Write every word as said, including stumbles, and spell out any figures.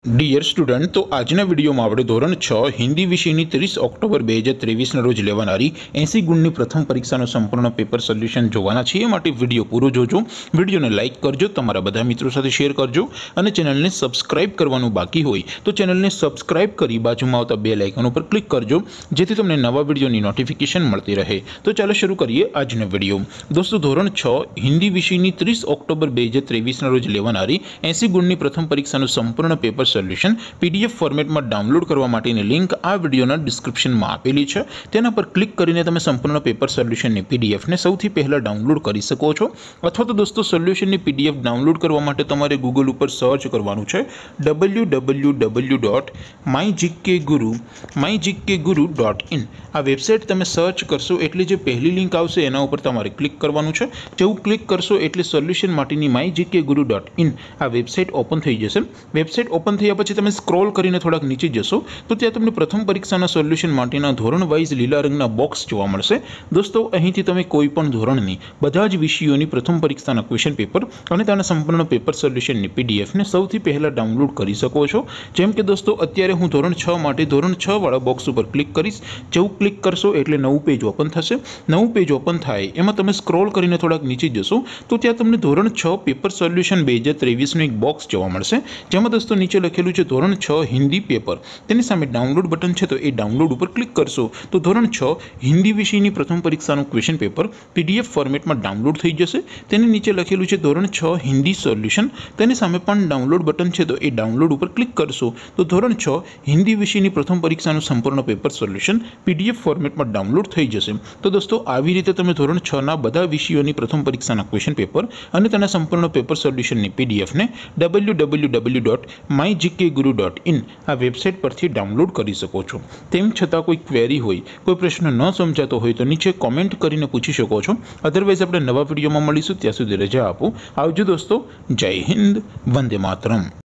Dear student, तो आजना video में આપણે ધોરણ છ હિન્દી વિષયની ત્રીસ ઓક્ટોબર બે હજાર ત્રેવીસ ના રોજ લેવાનારી એંસી ગુણની પ્રથમ પરીક્ષાનો સંપૂર્ણ પેપર સોલ્યુશન જોવાના છે। એ માટે વિડિયો પૂરો જોજો, વિડિયોને લાઈક કરજો, તમારા બધા મિત્રો સાથે શેર કરજો અને ચેનલને સબસ્ક્રાઇબ કરવાનું બાકી હોય તો ચેનલને સબસ્ક્રાઇબ કરી બાજુમાં આવતા બેલ આઇકન ઉપર ક્લિક કરજો જેથી તમને નવા વિડિયોની નોટિફિકેશન મળતી રહે। તો ચાલો શરૂ કરીએ આજનો વિડિયો। દોસ્તો, ધોરણ છ હિન્દી વિષયની ત્રીસ ઓક્ટોબર બે હજાર ત્રેવીસ ના રોજ લેવાનારી એંસી ગુણની પ્રથમ પરીક્ષાનું સંપૂર્ણ પેપર સોલ્યુશન पीडीएफ फॉर्मेट में डाउनलॉड करवा माटेनी लिंक आ विडियोना डिस्क्रिप्शन में आपेली है। तेना पर क्लिक करीने तमे संपूर्ण पेपर सोल्यूशन ની पीडीएफ ने સૌથી પહેલા डाउनलॉड કરી શકો છો। અથવા તો દોસ્તો, સોલ્યુશન ની पीडीएफ डाउनलॉड કરવા માટે તમારે ગૂગલ ઉપર સર્ચ કરવાનું છે W W W dot my GK Guru my GK Guru dot in. આ વેબસાઇટ તમે સર્ચ કરશો એટલે જે પહેલી લિંક આવશે એના ઉપર તમારે ક્લિક કરવાનું છે। જેવું ક્લિક કરશો એટલે સોલ્યુશન માટેની my GK Guru dot in આ વેબસાઇટ ઓપન થઈ જશે। વેબસાઇટ ઓપન થયા પછી તમે સ્ક્રોલ કરીને થોડાક નીચે જશો તો ત્યાં તમને પ્રથમ પરીક્ષાના સોલ્યુશન માટેના ધોરણ વાઇઝ લીલા રંગના બોક્સ જોવા મળશે। દોસ્તો, અહીંથી તમે કોઈ પણ ધોરણની બધા જ વિષયોની પ્રથમ પરીક્ષાના ક્વેશ્ચન પેપર અને તેના સંપૂર્ણ પેપર સોલ્યુશનની પીડીએફ ને સૌથી પહેલા ડાઉનલોડ કરી શકો છો। જેમ કે દોસ્તો, અત્યારે હું ધોરણ છ માટે ધોરણ છ વાળા બોક્સ ઉપર ક્લિક કરીશ। જેવું ક્લિક કરશો એટલે નવું પેજ ઓપન થશે। નવું પેજ ઓપન થાય એમાં તમે સ્ક્રોલ કરીને થોડાક નીચે જશો તો ત્યાં તમને ધોરણ છ પેપર સોલ્યુશન બે હજાર ત્રેવીસનું એક બોક્સ જોવા મળશે, જેમાં દોસ્તો નીચે લખેલું છે ધોરણ છ हिंदी पेपर। तेनी सामे डाउनलॉड बटन है तो ये डाउनलॉड पर क्लिक करशो तो धोरण छ हिंदी विषय प्रथम परीक्षा क्वेश्चन पेपर पीडीएफ फॉर्मेट में डाउनलॉड थी जैसे। तेनी नीचे लखेलू है धोरण छ हिंदी सोल्यूशन। तेनी सामे पण डाउनलॉड बटन है तो ये डाउनलॉड पर क्लिक करशो तो धोरण छ हिंदी विषय प्रथम परीक्षा संपूर्ण पेपर सोल्यूशन पीडीएफ फॉर्मेट में डाउनलॉड थी जैसे। तो दोस्तों, આવી રીતે તમે ધોરણ છ ના બધા વિષયોની પ્રથમ પરીક્ષાના ક્વેશ્ચન પેપર અને તેના સંપૂર્ણ પેપર સોલ્યુશનની પીડીએફ ને W W W dot my GK Guru dot in आ वेबसाइट पर डाउनलॉड कर सको छो। तेम छतां कोई क्वेरी होय, कोई प्रश्न न समजातो होय तो नीचे कॉमेंट करीने पूछी शको छो। अदरवाइज आपणे नवा विडियो में मळीशुं, त्यां सुधी रजा आपो। आवजो दोस्तों। जय हिंद, वंदे मातरम।